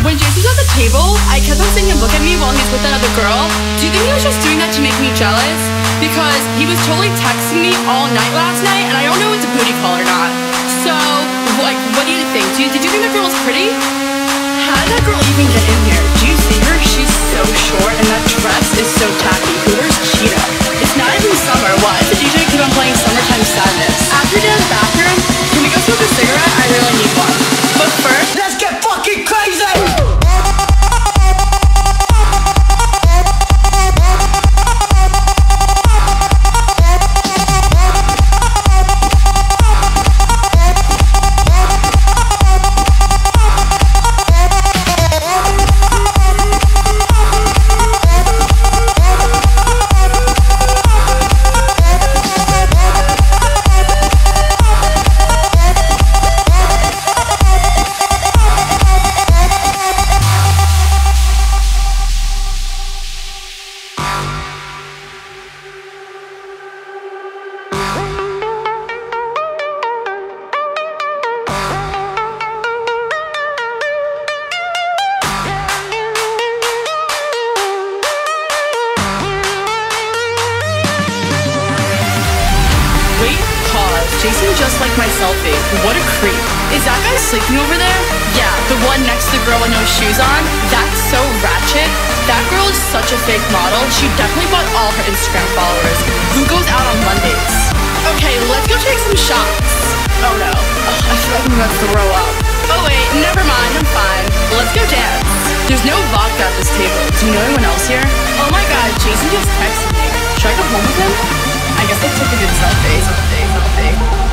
When Jason's at the table, I kept on seeing him look at me while he's with that other girl. Do you think he was just doing that to make me jealous? Because he was totally texting me all night last night, and I don't know if it's a booty call or not. So, like, what do you think? Did you think that girl was pretty? How did that girl even get in here? Do you see her? She's so short, and that dress is so tacky. Who wears cheetah? It's not even summer. Why does the DJ keep on playing Summertime Sadness? After down the bathroom, can we go smoke a cigarette? I really need one. But first, let's get fucking crazy! Jason just liked my selfie. What a creep. Is that guy sleeping over there? Yeah, the one next to the girl with no shoes on? That's so ratchet. That girl is such a fake model. She definitely bought all her Instagram followers. Who goes out on Mondays? Okay, let's go take some shots. Oh no. I feel like I'm about to throw up. Oh wait, never mind, I'm fine. Let's go dance. There's no vodka at this table. Do you know anyone else here? Oh my god, Jason just texted me. Should I go home with him? I guess I took a good selfie.